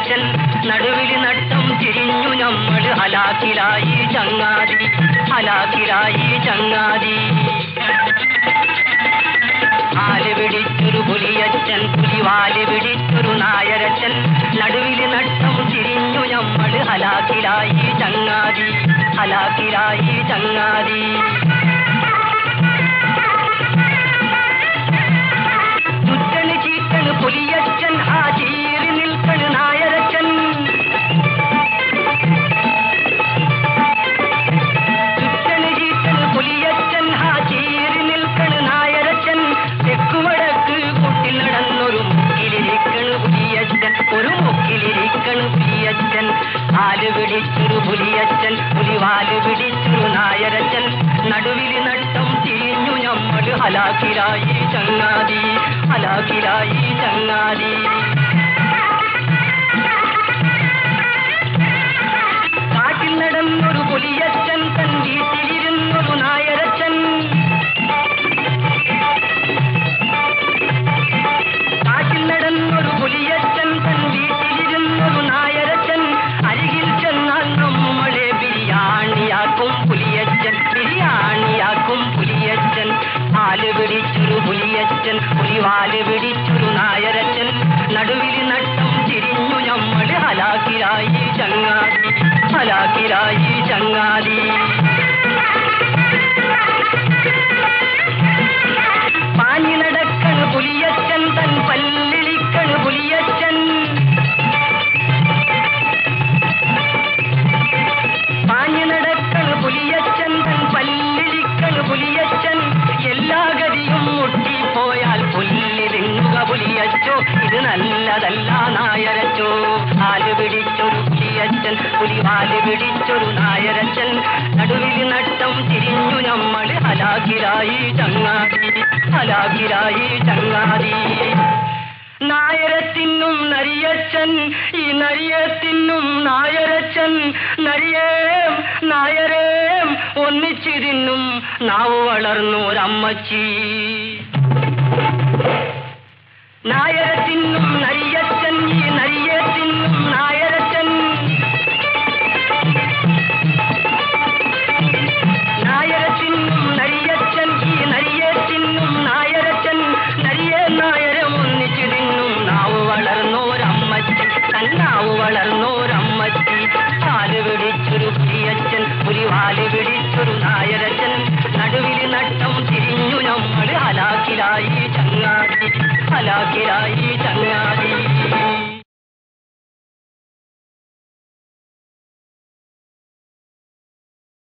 നായരച്ചൻ നടുവിൽ നട്ടം തിരിഞ്ഞു നമ്മൾ ഹലാക്കിലായി ചങ്ങാതി ഹലാക്കിലായി ചങ്ങാതി ആല് പിടിച്ചൊരു പുലിയച്ചൻ പുലിവാല് പിടിച്ചൊരു നായരച്ചൻ നടുവിൽ നട്ടം തിരിഞ്ഞു നമ്മൾ ഹലാക്കിലായി ചങ്ങാതി ഹലാക്കിലായി ചങ്ങാതി ചുറ്റന് ചീറ്റന് പുലിയച്ചൻ ആ ചീറി നിൽക്കണ് നായരച്ചൻ ചുറ്റന് ചീറ്റന് പുലിയച്ചൻ ആ ചീറി നിൽക്കണ് നായരച്ചൻ തെക്കുവടക്ക് കൂട്ടിൽ നടന്നൊരു മുക്കിലിരിക്കണ് പുലിയച്ചൻ ഒരു മുക്കിലിരിക്കണ് പുലിയച്ചൻ ആല് പിടിച്ചൊരു പുലിയച്ചൻ പുലിവാല് പിടിച്ചൊരു നായരച്ചൻ നടുവിൽ നട്ടം തിരിഞ്ഞു നമ്മൾ ഹലാക്കിലായി ചങ്ങാതി ഹലാക്കിലായി ചങ്ങാതി കാട്ടിൽ നടന്നൊരു പുലിയച്ചൻ തൻ വീട്ടിലിരുന്നൊരു നായരച്ചൻ കാട്ടിൽ നടന്നൊരു പുലിയച്ചൻ തൻ വീട്ടിലിരുന്നൊരു നായരച്ചൻ അരികിൽ ചെന്നാൽ നമ്മളെ ബിരിയാണിയാക്കും പുലിയച്ചൻ ബിരിയാണിയാക്കും പുലിയച്ചൻ ആല് പിടിച്ചൊരു പുലിയച്ചൻ പുലിവാല് പിടിച്ചൊരു നായരച്ചൻ നടുവിൽ നട്ടം തിരിഞ്ഞു നമ്മൾ ഹലാക്കിലായി ചങ്ങാതി ഹലാക്കിലായി ചങ്ങാതി പാഞ്ഞു നടക്കണ് പുലിയച്ചൻ തൻ പല്ലിളിക്കണ് പുലിയച്ചൻ പാഞ്ഞു നടക്കണ് പുലിയച്ചൻ തൻ പല്ലിളിക്കണ് പുലിയച്ചൻ എല്ലാ ഗതിയും മുട്ടിപ്പോയാൽ പുല്ല് തിന്നുക പുലിയച്ചോ ഇത് നല്ലതല്ല നായരച്ചോ ആല് പിടിച്ചൊരു പുലിയച്ചൻ പുലിവാല് പിടിച്ചൊരു നായരച്ചൻ നടുവിൽ നട്ടം തിരിഞ്ഞു നമ്മൾ ഹലാക്കിലായി ചങ്ങാതി ഹലാക്കിലായി ചങ്ങാതി നായരത്തിനും നരിയച്ചൻ ഈ നരിയത്തിനും നായരച്ചൻ നരിയേം നായരേം ഒന്നിച്ചിരുന്നും നാവ് വളർന്നോരമ്മച്ചി നായരത്തിനും നരിയച്ചൻ ഈ നരിയത്തിനും നായരച്ചൻ നായരത്തിനും നരിയച്ചൻ ഈ നരിയത്തിനും നായരച്ചൻ നരിയേ നായരം ഒന്നിച്ചിരുന്നും നാവ് വളർന്നോരമ്മച്ചി തന്നാവ് വളർന്നോരമ്മച്ചി ആല് പിടിച്ചൊരു പുലിയച്ചൻ പുലിവാല് പിടിച്ചൊരു നായരച്ചൻ